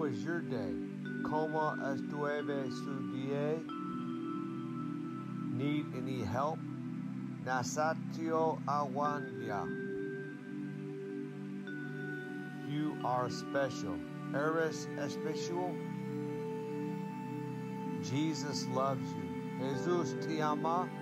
is your day? Como estuve su día? Need any help? Nasatio aguanya. You are special. Eres especial. Jesus loves you. Jesus te ama.